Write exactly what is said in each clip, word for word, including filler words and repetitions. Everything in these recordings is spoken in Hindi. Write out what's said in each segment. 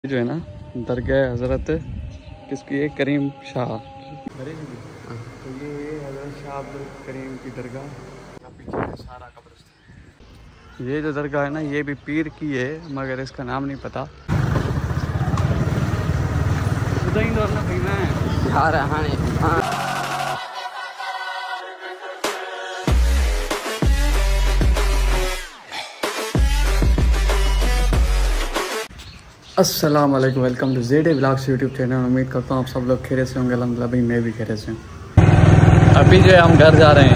जो है ना दरगाह हज़रत किसकी है, करीम शाह। तो ये हज़रत शाह अब्दुल करीम की दरगाह, पीछे है सारा कब्रिस्तान। ये जो दरगाह है ना ये भी पीर की है मगर इसका नाम नहीं पता। अस्सलाम वालेकुम, welcome to Z vlogs YouTube channel. उम्मीद करता हूँ आप सब लोग खैरियत से होंगे। अल्हम्दुलिल्लाह भाई मैं भी खैरियत से हूँ। अभी जो है हम घर जा रहे हैं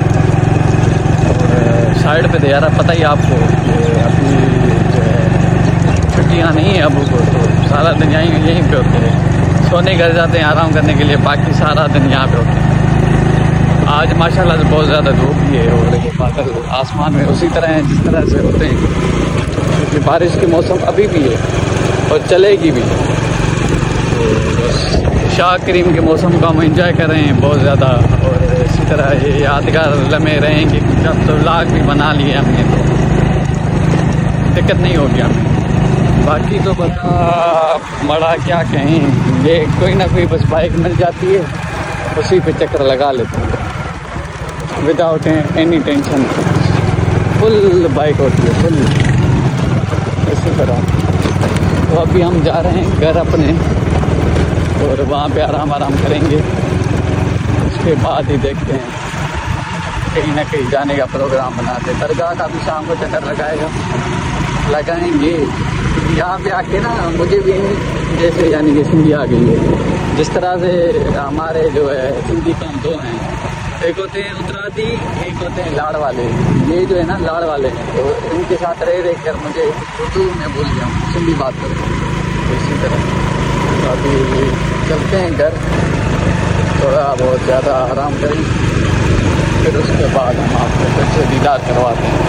और साइड पे दे रहा, पता ही आपको कि अभी जो है छुट्टियाँ नहीं है अबू को, तो सारा दिन यहीं यहीं पे होते हैं। सोने घर जाते हैं आराम करने के लिए, बाकी सारा दिन यहाँ पे होते हैं। आज माशाल्लाह से बहुत ज़्यादा धूप भी है और बादल आसमान में उसी तरह हैं जिस तरह से होते हैं, क्योंकि बारिश के मौसम अभी भी है और चलेगी भी। तो शाह करीम के मौसम को हम एंजॉय कर रहे हैं बहुत ज़्यादा, और इसी तरह ये यादगार लम्हे रहेंगे। जब तो व्लॉग भी बना लिए हमने तो दिक्कत नहीं होगी हमें। बाकी तो बता बड़ा क्या कहें, ये कोई ना कोई बस बाइक मिल जाती है उसी पे चक्कर लगा लेते हैं without any tension. Full bike होती है फुल इसी तरह। तो अभी हम जा रहे हैं घर अपने और वहाँ पे आराम आराम करेंगे। उसके बाद ही देखते हैं, कहीं ना कहीं जाने का प्रोग्राम बनाते हैं। दरगाह का भी शाम को चक्कर लगाएगा लगाएंगे। यहाँ पे आके ना मुझे भी जैसे यानी कि सिंधी आ गई है, जिस तरह से हमारे जो है सिंधी कम दो हैं, एक होते हैं उत्तरादी, एक होते हैं लाड़ वाले। ये जो है ना लाड़ वाले हैं, तो इनके साथ रह रह कर मुझे उर्दू में भूल गया हूँ, सिंधी बात करते हैं। तो इसी तरह तो अभी चलते हैं घर, थोड़ा बहुत ज़्यादा आराम करें, फिर उसके बाद हम आपको फिर से दीदार करवाते हैं।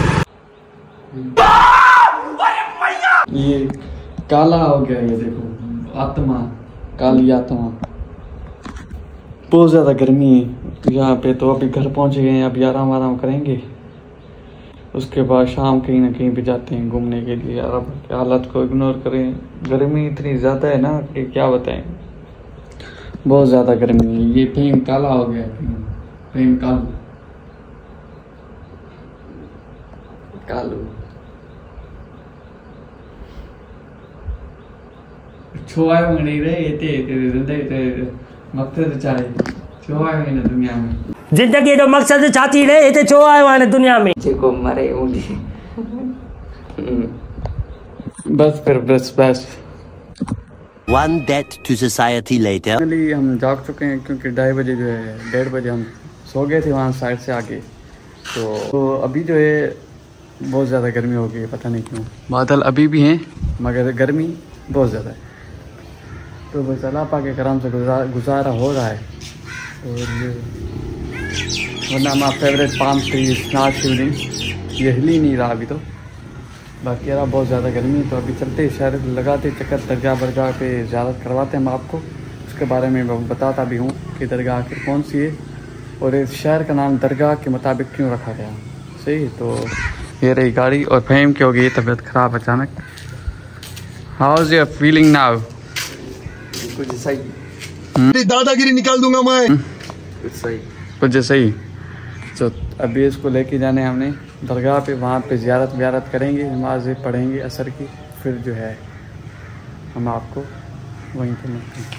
ये काला हो गया, ये देखो आत्मा, काली आत्मा। बहुत ज़्यादा गर्मी है यहाँ पे, तो अभी घर पहुँच गए हैं। अभी आराम आराम करेंगे, उसके बाद शाम कहीं ना कहीं भी जाते हैं घूमने के लिए। यार अब हालत को इग्नोर करें, गर्मी इतनी ज़्यादा है ना कि क्या बताएं, बहुत ज़्यादा गर्मी है। ये फेम काला हो गया, फेम कालू कालू छुआ नहीं रहे ते मकसद चाहे छुआ है ना दुनिया में। जिंदगी जो मकसद छाती रहे इते छो आयो आहे दुनिया में जेको मरे उंडी। बस फिर बस बस One death to society later. Finally हम जाग चुके हैं, क्योंकि ढाई बजे जो है डेढ़ बजे हम सो गए थे वहाँ साइड से आके। तो, तो अभी जो है बहुत ज़्यादा गर्मी हो गई है, पता नहीं क्यों। बादल अभी भी हैं मगर गर्मी बहुत ज़्यादा है। तो बस अल्लाह पाक के करम से गुजार गुजारा हो रहा है। और ये वरना हमारा फेवरेट पाम ट्री नाज शिवलिंग ये हिल ही नहीं रहा अभी तो। बाकी यार बहुत ज़्यादा गर्मी है, तो अभी चलते शहर लगाते चक्कर दरगाह बरगाह पे ज़्यारत करवाते हैं हम आपको। उसके बारे में मैं बताता भी हूँ कि दरगाह आखिर कौन सी है और इस शहर का नाम दरगाह के मुताबिक क्यों रखा गया। सही, तो ये रही गाड़ी और फेम की हो गई तबीयत ख़राब अचानक। How is your feeling now? कुछ सही, दादागिरी निकाल दूंगा मैं। कुछ सही, कुछ सही। तो अभी इसको लेके जाने हमने दरगाह पे, वहाँ पे ज़ियारत व्यारत करेंगे, नमाज़ पढ़ेंगे असर की, फिर जो है हम आपको वहीं पे मिलते हैं।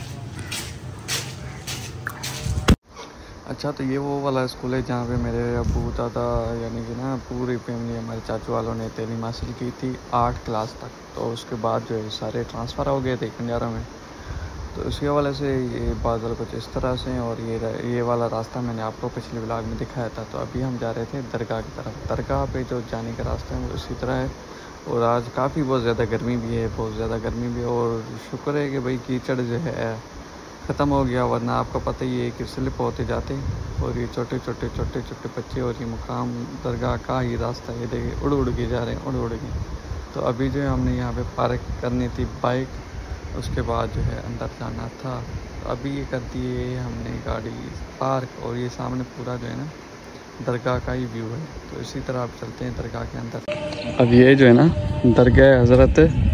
अच्छा, तो ये वो वाला स्कूल है जहाँ पे मेरे अबू दादा यानी कि ना पूरी फैमिली हमारे चाचू वालों ने तैलीम हासिल की थी आठ क्लास तक। तो उसके बाद जो है सारे ट्रांसफ़र हो गए थे खंडारा में। तो उसी वाले से ये बादल कुछ इस तरह से, और ये ये वाला रास्ता मैंने आपको पिछले व्लॉग में दिखाया था। तो अभी हम जा रहे थे दरगाह की तरफ। दरगाह पे जो जाने का रास्ता है वो इसी तरह है। और आज काफ़ी बहुत ज़्यादा गर्मी भी है, बहुत ज़्यादा गर्मी भी है। और शुक्र है कि भाई कीचड़ जो है ख़त्म हो गया, वरना आपको पता ही है कि स्लिप होते जाते। और ये छोटे छोटे छोटे छोटे बच्चे, और ये मुकाम दरगाह का ही रास्ता है, देखिए उड़ उड़ के जा रहे हैं, उड़ उड़ के। तो अभी जो है हमने यहाँ पे पार्क करनी थी बाइक, उसके बाद जो है अंदर जाना था। तो अभी ये कर दिए हमने गाड़ी पार्क, और ये सामने पूरा जो है ना दरगाह का ही व्यू है। तो इसी तरह आप चलते हैं दरगाह के अंदर। अब ये जो है ना दरगाह हज़रत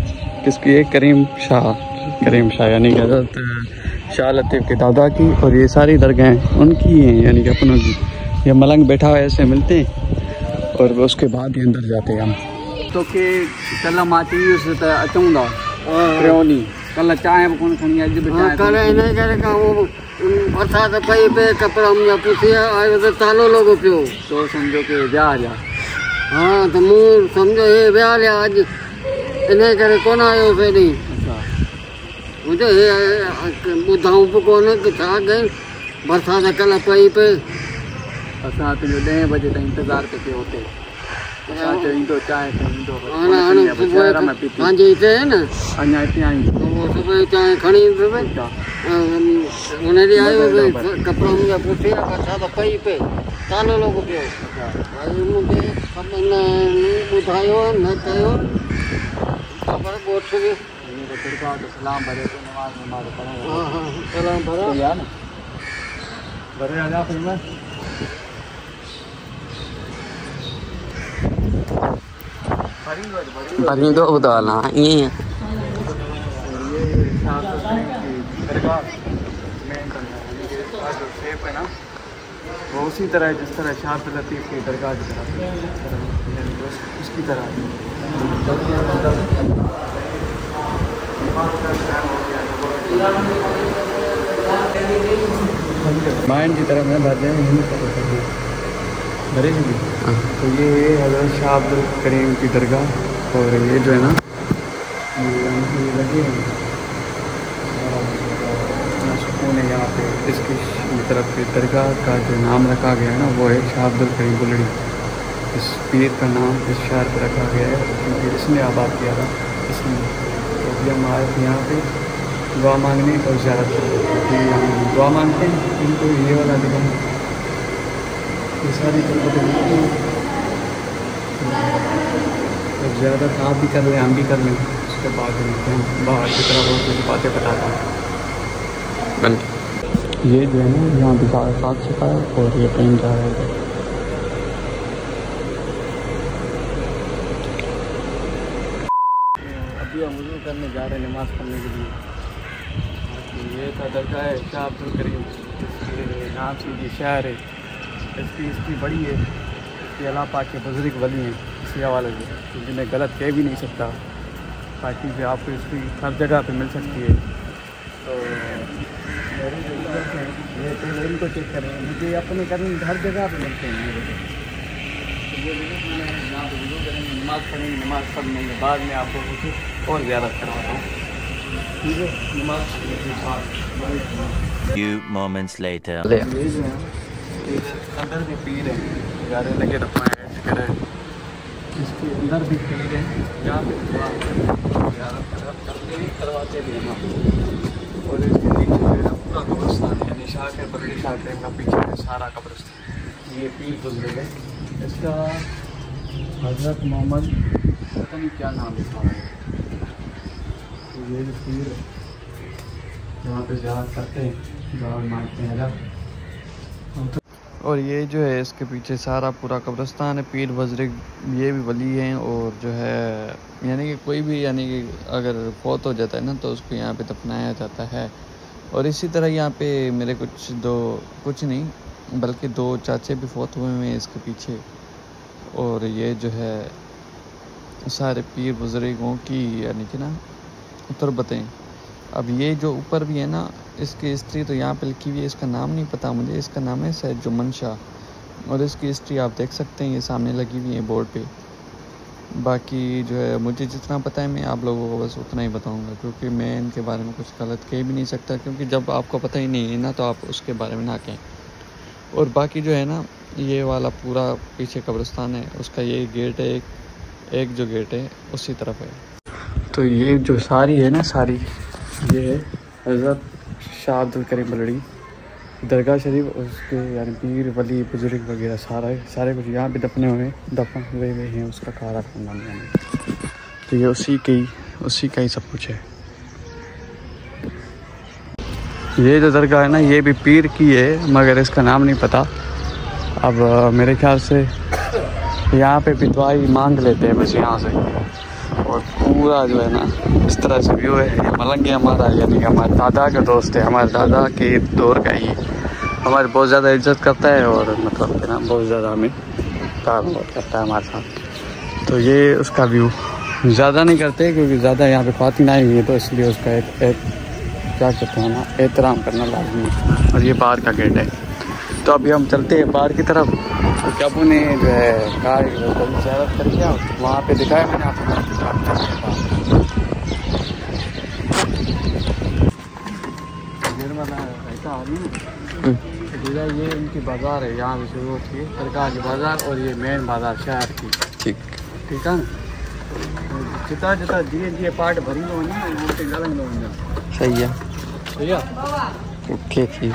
किसकी है? करीम शाह, करीम शाह यानी कि हज़रत शाह लतीफ़ के दादा की। और ये सारी दरगाहें उनकी हैं, यानी कि अपनों की। ये मलंग बैठा हुआ ऐसे मिलते हैं और उसके बाद ही अंदर जाते हैं हम। तो के कल माटी अचूंगा कल चाय कौन खणी अॼु बि कल इन करे खां उहो बरसाति पई पे कपिड़ा मुंहिंजा पुठियां आयो त तालो लॻो पियो। तो सम्झो कि विया जा। हा त मूं सम्झो हे विया हलिया अॼु इन करे कोन आयो हेॾी। मुंहिंजो हे ॿुधाऊं बि कोन की छा कनि, बरसाति कल्ह पई पे। असां तुंहिंजो ॾहें बजे ताईं इंतज़ारु पियो कयो हुते। असां चयो ईंदो चांहि ईंदो पंहिंजे हिते आहे न, अञा हिते आई सुबुह जो चांहि खणी ईंदुसि। हुन ॾींहुं आयो कपिड़ा मुंहिंजा पुठियां बरसाति पई पे तालो लॻो पियो। भई मूंखे सभिनि ॿुधायो न कयो ख़बर ॻोठ बि सलाम भरे तो नमाज़ नमाज़ पढ़ो। हा हा सलाम भरा या न भरे आजा फिर मैं भरींदो ॿुधो हलां ईअं शेप है ना वो उसी तरह है जिस तरह शाह लतीफ़ की दरगाह की तरह उसकी तरह। माइंड की तरफ में भरने में भरे भी। तो ये हज़रत शाह अब्दुल करीम की दरगाह और ये जो है ना ये लगे हैं सुकून है यहाँ पे। इसकी तरफ की दरगाह का जो नाम रखा गया है ना वो है शाह अब्दुल करीम बुलड़ी। इस पीर का नाम इस शहर पर रखा गया है क्योंकि इसने आबाद किया था इसने। तो अभी हम आए थे यहाँ पे दुआ मांगने और ज़्यारत करते हम दुआ मांगते हैं। इनको ये वाला दिखाएँ ये सारी ज़्यादा आप भी कर लें हम भी कर लें उसके बाद बाहर की तरफ बहुत कुछ बातें बताता हूँ। ये जो है ना यहाँ भी सारा साफ चुका है और ये कहीं जा रहा है। अभी हम वज़ू करने जा रहे हैं नमाज़ पढ़ने के लिए। ये था दरगाह है शाह अब्दुल करीम, इसके नाम से ये शहर है। इसकी हिस्ट्री बड़ी है। इसके अल्लाह पाक के बुज़ुर्ग वली हैं इसी हवाले से, क्योंकि मैं गलत कह भी नहीं सकता ताकि फिर आपको इसकी हर जगह पे मिल सकती है। तो मेरी जो ज़रूरत है ये पहले इनको चेक करें, मुझे अपने करने हर जगह पे मिलते हैं मेरे को। तो ये यहाँ पर वज़ू करेंगे नमाज़ पढ़ेंगे, नमाज़ पढ़ने के बाद में आपको कुछ और ज़्यारत करवाता हूँ। ठीक है नमाज़ के बाद Few moments later. अंदर भी पीर है यार लगे रखवाएँ करे इसके अंदर भी पीर है यहाँ पे करते भी करवाते भी हैं हम। और इसके नीचे पूरा कब्रिस्तान है यानी शाह के बरड़ी शाह के का पीछे है सारा कब्रिस्तान। ये पीर गुजरे है इसका हज़रत मोहम्मद पता नहीं क्या नाम लिखा है। तो ये जो पीर है यहाँ पे ज़्यारत करते हैं दुआ मांगते हैं अल्लाह। और ये जो है इसके पीछे सारा पूरा कब्रिस्तान है। पीर बुज़ुर्ग ये भी वली हैं और जो है यानी कि कोई भी यानी कि अगर फौत हो जाता है ना तो उसको यहाँ पे दफनाया जाता है। और इसी तरह यहाँ पे मेरे कुछ दो कुछ नहीं बल्कि दो चाचे भी फौत हुए हुए हैं इसके पीछे। और ये जो है सारे पीर बुज़ुर्गों की यानी कि ना तुरबतें। अब ये जो ऊपर भी है ना इसकी हिस्ट्री तो यहाँ पे लिखी हुई है, इसका नाम नहीं पता मुझे। इसका नाम है सैयद जुम्मन शाह और इसकी हिस्ट्री आप देख सकते हैं ये सामने लगी हुई है बोर्ड पे। बाकी जो है मुझे जितना पता है मैं आप लोगों को बस उतना ही बताऊंगा क्योंकि मैं इनके बारे में कुछ गलत कह भी नहीं सकता क्योंकि जब आपको पता ही नहीं है ना तो आप उसके बारे में ना कहें। और बाकी जो है ना ये वाला पूरा पीछे कब्रिस्तान है उसका ये गेट है एक, एक जो गेट है उसी तरफ है। तो ये जो सारी है ना सारी ये है हज़रत शाह अब्दुल करीम बुलड़ी दरगाह शरीफ उसके यानी पीर वली बुज़ुर्ग वगैरह सारा है सारे कुछ यहाँ पे दफने हुए दफन हुए हुए हैं उसका खारा खानदान यानी। तो ये उसी के ही उसी का ही सब कुछ है। ये जो दरगाह है ना ये भी पीर की है मगर इसका नाम नहीं पता। अब मेरे ख्याल से यहाँ पे भी दुआई मांग लेते हैं बस यहाँ से और पूरा जो है ना इस तरह से व्यू है। मलंग हमारा यानी कि हमारे दादा का दोस्त है, हमारे दादा के दौर का ही हमारी बहुत ज़्यादा इज्जत करता है और मतलब कि ना बहुत ज़्यादा हमें प्यार करता है हमारे साथ। तो ये उसका व्यू ज़्यादा नहीं करते क्योंकि ज़्यादा यहाँ पे ख्वातीन आई हुई है, तो इसलिए उसका एक, एक क्या कहते हैं ना एहतराम करना लाजमी है। और ये बाहर का गेट है। तो अभी हम चलते हैं बाहर की तरफ। तो अबू ने जो है कार ज़्यारत कर लिया, वहाँ पे दिखाया मैंने आपको। ये इनकी बाज़ार है, यहाँ से शुरू होती है सरकार की बाज़ार और ये मेन बाज़ार शहर की। ठीक ठीक है ना। जितना जितना दिए दिए पार्ट भरी लो ना यहाँ पे गलत लो। सही है सही है ओके ठीक।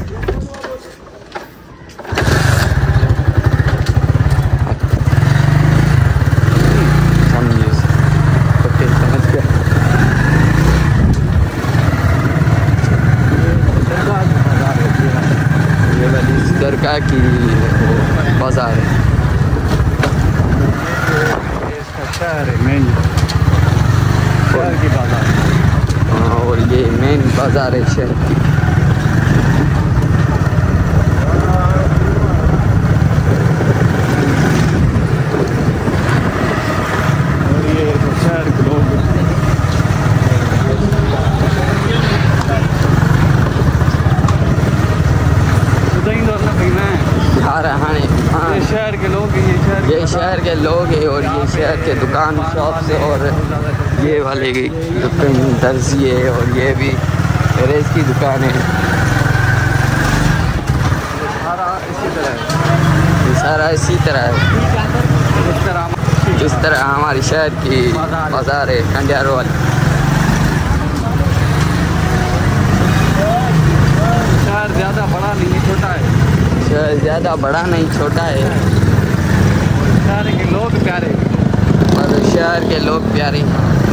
दरगाह की बाजार है, इसका शहर है मेन शहर की बाजार। और ये मेन बाजार है शहर की। और ये शहर के लोग हाँ हाँ ये शहर के लोग ये शहर ये शहर के लोग हैं और ये शहर के दुकान शॉप से और ये वाले कहीं दर्जी है और ये भी रेस की दुकान है। सारा इसी तरह है, ये सारा इसी तरह है जिस तरह जिस तरह हमारी शहर की बाजार है कंडियारों वाली। शहर ज़्यादा बड़ा नहीं छोटा है, शहर ज़्यादा बड़ा नहीं छोटा है। शहर के लोग प्यारे और शहर के लोग प्यारे।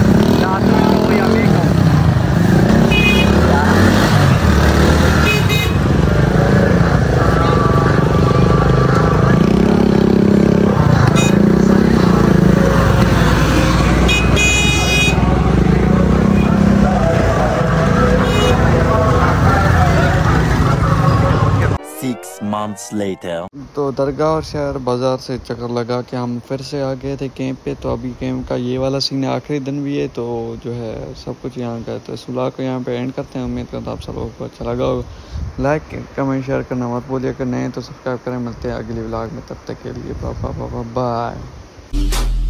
Months later. तो दरगाह और शहर बाज़ार से चक्कर लगा के हम फिर से आ गए थे कैंप पे। तो अभी कैंप का ये वाला सीन है, आखिरी दिन भी है, तो जो है सब कुछ यहाँ का है। तो इस व्लॉग को यहाँ पे एंड करते हैं। उम्मीद करता हूँ आप सब लोगों को अच्छा लगा हो। लाइक कमेंट शेयर करना मत भूलिए, अगर नए तो सब्सक्राइब करें। मिलते हैं अगले व्लॉग में, तब तक के लिए बाय बाय।